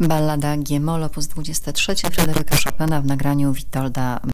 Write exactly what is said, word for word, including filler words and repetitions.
Ballada G-moll op. dwadzieścia trzy Fryderyka Chopina w nagraniu Witolda